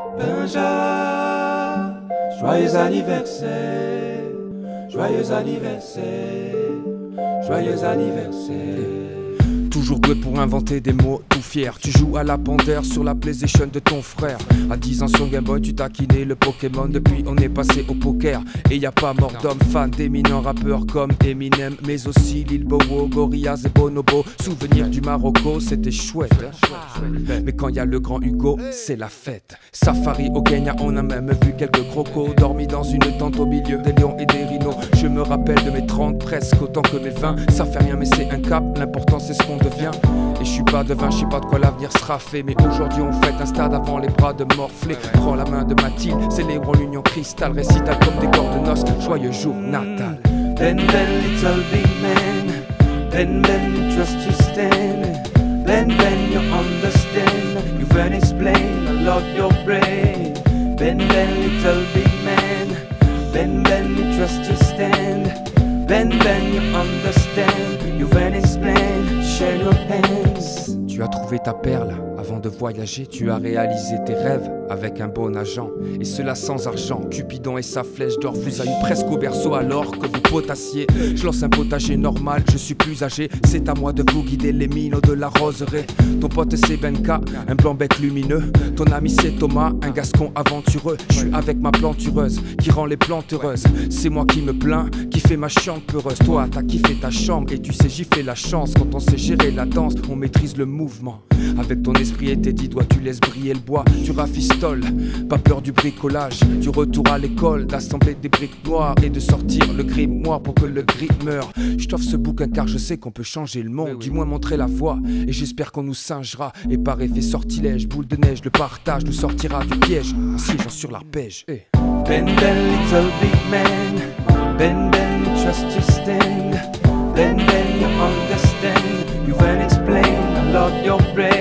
Benja, joyeux anniversaire, joyeux anniversaire, joyeux anniversaire. Toujours doué pour inventer des mots, tout fier. Tu joues à la Ponder sur la PlayStation de ton frère. À 10 ans sur Game Boy, tu taquinais le Pokémon. Depuis, on est passé au poker. Et y a pas mort d'homme, fan d'éminents rappeurs comme Eminem, mais aussi Lil Bowo, Gorillaz et Bonobo. Souvenir du Marocco, c'était chouette. Mais quand y a le grand Hugo, c'est la fête. Safari au Kenya, on a même vu quelques crocos dormis dans une tente au milieu des lions et des rhinos. Je me rappelle de mes 30 presque autant que mes 20. Ça fait rien mais c'est un cap, l'important c'est ce qu'on devient. Et je suis pas devin, je sais pas de quoi l'avenir sera fait. Mais aujourd'hui on fête un stade avant les bras de Morflé. Prends la main de Mathilde, célébrons l'union cristal. Récital comme des corps de noces, joyeux jour natal. Ben little big man, Ben trust you stand. Ben you understand, you can explain, I love your brain. Ben little big man, Ben trust you stand. Ben you understand, you can explain, share your hands. Tu as trouvé ta perle avant de voyager, tu as réalisé tes rêves avec un bon agent. Et cela sans argent, Cupidon et sa flèche d'or vous a eu presque au berceau alors que vous potassiez. Je lance un potager normal, je suis plus âgé, c'est à moi de vous guider les minots de la roseraie. Ton pote c'est Benka, un blanc-bec lumineux. Ton ami c'est Thomas, un gascon aventureux. Je suis avec ma plantureuse, qui rend les plantes heureuses. C'est moi qui me plains, qui fait ma chambre peureuse. Toi t'as kiffé ta chambre et tu sais j'y fais la chance. Quand on sait gérer la danse, on maîtrise le mouvement. Avec ton esprit et tes 10 doigts, tu laisses briller le bois. Tu rafistoles, pas peur du bricolage. Du retour à l'école, d'assembler des briques noires et de sortir le grimoire pour que le gris meure. Je t'offre ce bouquin car je sais qu'on peut changer le monde, du moins montrer la voie. Et j'espère qu'on nous singera. Et par effet sortilège, boule de neige, le partage nous sortira du piège en siégeant sur l'arpège. Hey. Ben little big man, Ben trust you stand. Ben you understand, you can explain, I love your brain.